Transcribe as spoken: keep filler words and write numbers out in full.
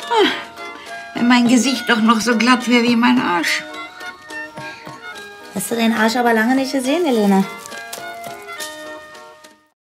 Wenn mein Gesicht doch noch so glatt wäre wie mein Arsch. Hast du deinen Arsch aber lange nicht gesehen, Elena?